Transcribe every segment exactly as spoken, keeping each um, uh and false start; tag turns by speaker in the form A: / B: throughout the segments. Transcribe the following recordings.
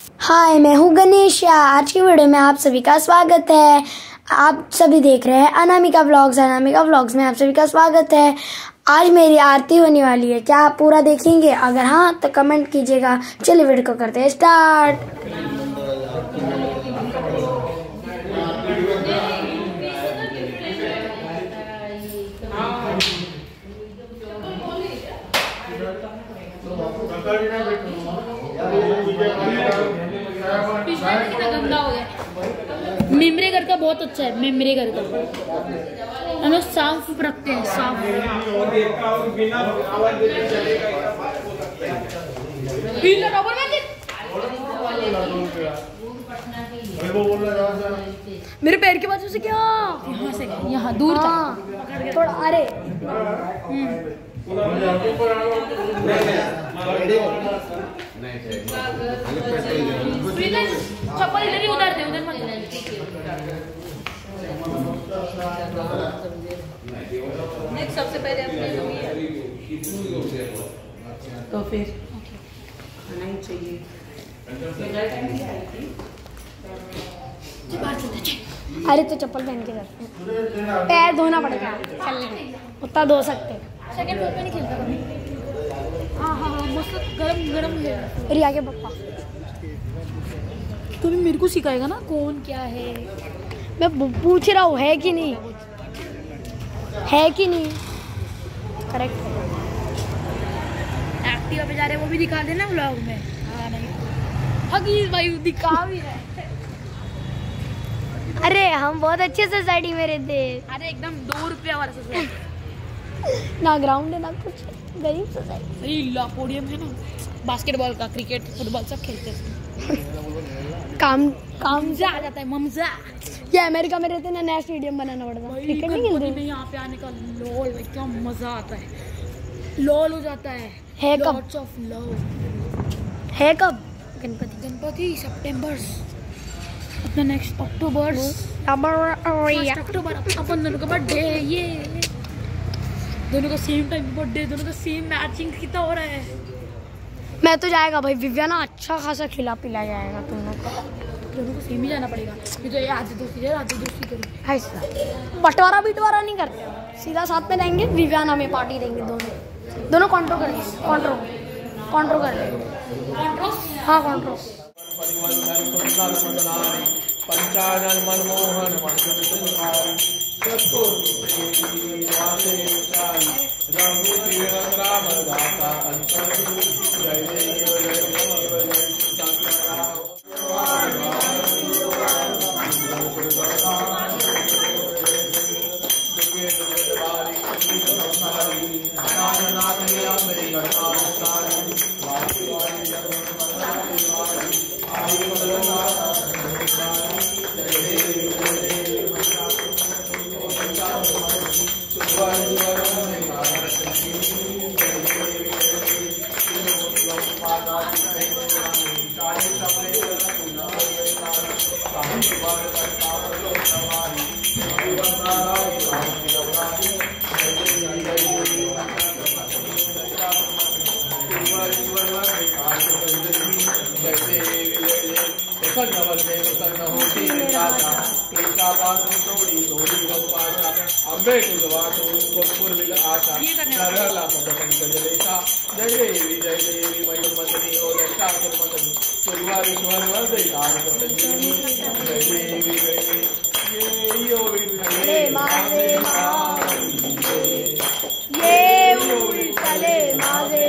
A: हाय, मैं हूँ गणेश। आज की वीडियो में आप सभी का स्वागत है। आप सभी देख रहे हैं अनामिका व्लॉग्स। अनामिका व्लॉग्स में आप सभी का स्वागत है। आज मेरी आरती होने वाली है, क्या आप पूरा देखेंगे? अगर हाँ तो कमेंट कीजिएगा। चलिए वीडियो को करते हैं स्टार्ट।
B: गंदा हो गया। मेमरे घर का बहुत अच्छा है। मेमरे घर का हम लोग साफ रखते हैं, साफ।
A: मेरे पैर के बाजू से क्या?
B: यहाँ से यहाँ दूर था
A: थोड़ा। अरे
B: चप्पल इधर ही उतार दे, उधर मत। सबसे पहले अपने
C: तो फिर आना ही चाहिए।
A: अरे तो चप्पल पहन के जाते हैं, पैर धोना पड़ेगा। चलने उतना धो सकते।
B: सेकंड फ्लोर पे नहीं खेलता कभी। हाँ हाँ हाँ, मस्त गरम गरम है।
A: अरे आगे पप्पा,
B: तू भी मेरे को सिखाएगा ना कौन क्या है।
A: मैं पूछ रहा हूँ है कि नहीं, है कि नहीं। करेक्ट।
B: एक्टिवा पे जा रहे वो भी दिखा देना व्लॉग में। हाँ नहीं हकीज भाई दिखा भी रहे।
A: अरे हम बहुत अच्छे सोसाइटी में रहते हैं।
B: अरे एकदम दो रुपया वाला सोसाइटी।
A: ना ग्राउंड है ना कुछ, गरीब सोसाइटी।
B: सही ला पोडियम है ना, बास्केटबॉल का, क्रिकेट, फुटबॉल सब खेलते हैं।
A: काम काम
B: मजा आ जाता है, ममजा।
A: ये अमेरिका में रहते ना, नया स्टेडियम बनाना पड़ता है। क्रिकेट नहीं खेलते
B: यहाँ पे आने का लॉल भाई क्या मजा आता है। लॉल हो जाता है।
A: है कब?
B: Lots of love.
A: है कब? गणपति
B: गणपति सितंबर अपना नेक्स्ट अक्टूबर अक्टूबर अपन दोनों का बर्थडे। ये दोनों का सेम टाइम बर्थडे, दोनों का सेम मैचिंग कितना हो रहा है।
A: मैं तो जाएगा भाई, विवियाना अच्छा खासा खिला पिला जाएगा तुम लोग को।
B: दोनों को सेम ही जाना पड़ेगा। ये तो ये आज दोस्ती है, आज दोस्ती करो।
A: ऐसा बंटवारा बिटवारा नहीं करते, सीधा साथ में जाएंगे। विवियाना में पार्टी देंगे दोनों दोनों कॉन्ट्रो करेंगे। कॉन्ट्रो कॉन्ट्रो कर लेंगे। हाँ कॉन्ट्रो।
D: पंचानन मनमोहन राम दाता अम्बे आशा जय देवी जय देवी मयमतनी ओ दशा मदनी सुरवारीश्वर वरदान जय देवी जय देवी यो विठले माजे ये विठले माजे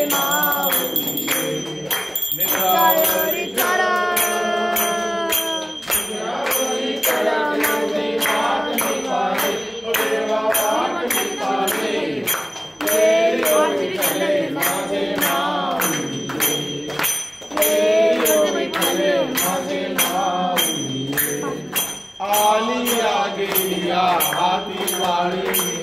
D: आली आगे हाथी वाली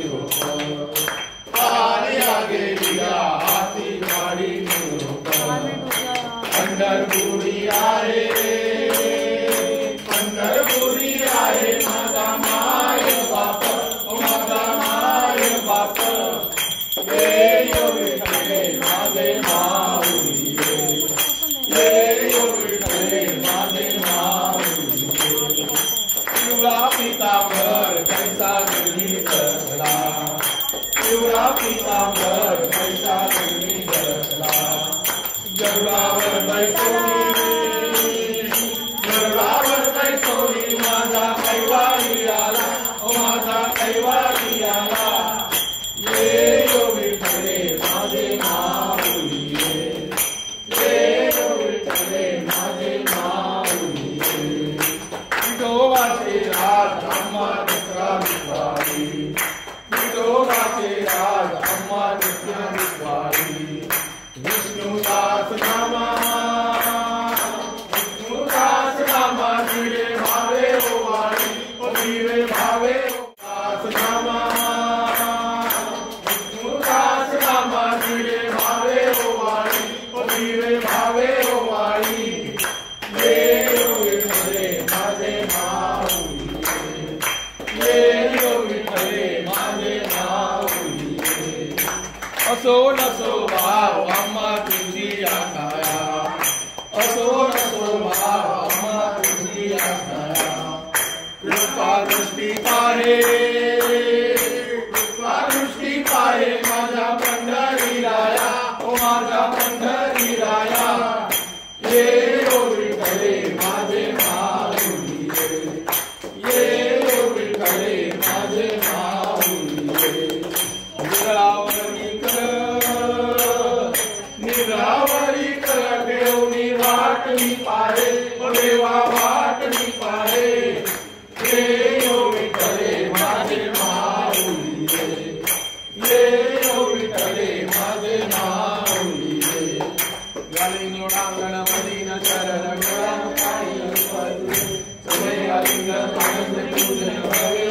D: पीतांबर पैसा तुम्ही धरला गरुडावर बैसोनी गरुडावर बैसोनी माझा कैवारी आला ओ माझा कैवारी आला ये यो विठ्ठले माझे माऊली ये यो विठ्ठले माझे माऊली विठोबाचे राज अम्मा दुसरा विठवारी विठोबाचे राज अम्मा दुसरा विठवारी विष्णुदास नामा विष्णुदास नामा धीरे भावे ओ वाणी ओ धीरे भावे ओ दास नामा विष्णुदास नामा धीरे भावे ओ वाणी ओ धीरे भावे ओ वाणी ये यो विठ्ठले माझे माऊली ये यो विठ्ठले माझे माऊली असो नसो भाव अम्मा तुझी आकाया असो नसो भाव अम्मा तुझी आकाया कृपा दृष्टी पाहे कृपा दृष्टी पाहे माझा पंढरी राया ओ माझा पंढरी राया ये यो विठ्ठले माझे माऊली ये यो विठ्ठले माझे माऊली निरावरी कर निरावरी कर देवनी वाटली पाहे ओ देवा वाटली पाहे ये यो विठ्ठले माझे माऊली ये यो विठ्ठले माझे माऊली गाली निवडांगण मदीन चरण गुणान पाणी पदू सगळे लिंग आनंद पूजन भवे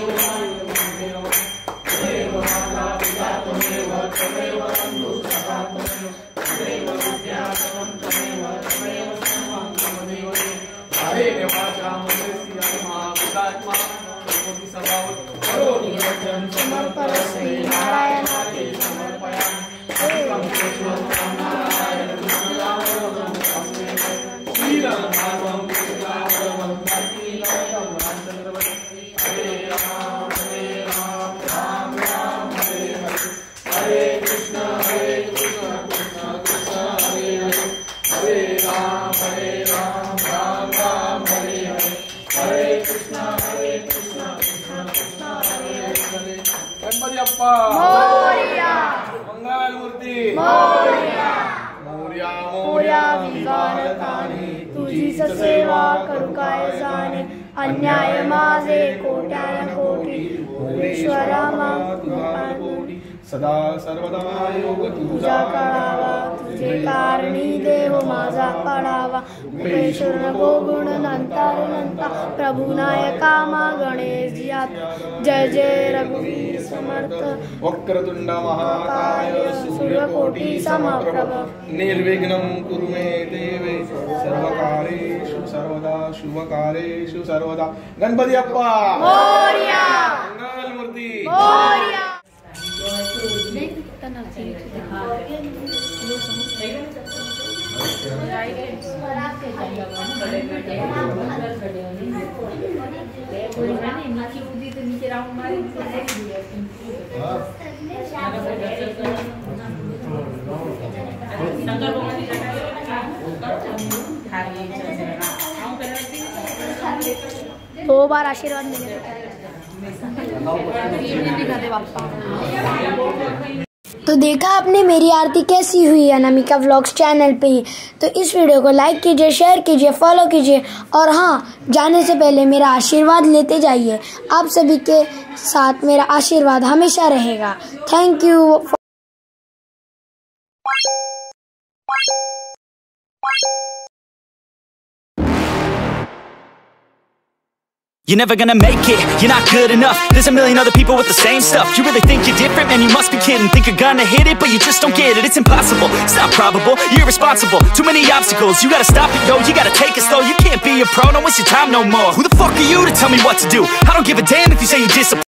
D: देव माता पिता त्वमेव त्वमेव बंधु सखा त्वमेव त्वमेव विद्याधरं त्वमेव त्वमेव सर्वं त्वमेव हरे वाचा मनसि आत्मा पितात्मा प्रकृति स्वभाव करोमि यज्ञं समर्पयामि नारायणाय समर्पयामि ओम कृष्णं नारायण कृष्णं श्रीराम नामं कृष्णावरं भक्ति लोकं रामचंद्रवत् हरे राम हरे राम राम राम हरे हरे हरे कृष्ण हरे कृष्ण कृष्ण कृष्ण हरे हरे हरे राम हरे राम राम राम हरे हरे हरे कृष्ण हरे कृष्ण कृष्ण कृष्ण हरे हरे गणपति अप्पा
A: मोरया
D: मंगलमूर्ती
A: मोरया
D: मोरया
A: मोरया विवारताने तुझी सेवा करू काय जाणे अन्याय माझे कोट्यान कोटी ईश्वरा कोटी
D: सदा सर्वदा योग
A: तुझा कळावा तुझे कारणी देव माझा पडावा उपेश्वर नको गुण नंतर नंता प्रभु नायका मा गणेश जियात जय जय रघुवीर समर्थ
D: वक्रतुंड महाकाय
A: सूर्यकोटी समप्रभ
D: निर्विघ्नं कुरु मे देवे सर्वकार्येषु सर्वदा शुभकार्येषु सर्वदा गणपति अप्पा
A: मोरया
D: मंगलमूर्ती
A: मोरया दो बार आशीर्वाद मिले तो देखा आपने मेरी आरती कैसी हुई अनामिका व्लॉग्स चैनल पे। तो इस वीडियो को लाइक कीजिए, शेयर कीजिए, फॉलो कीजिए और हाँ, जाने से पहले मेरा आशीर्वाद लेते जाइए। आप सभी के साथ मेरा आशीर्वाद हमेशा रहेगा। Thank you.
E: You're never gonna make it, you're not good enough. There's a million other people with the same stuff. You really think you're different? Man, you must be kidding. Think you're gonna hit it, but you just don't get it. It's impossible, it's not probable, you're irresponsible. Too many obstacles, you gotta stop it, yo. You gotta take it slow, you can't be a pro, don't waste your time no more. Who the fuck are you to tell me what to do? I don't give a damn if you say you disappoint.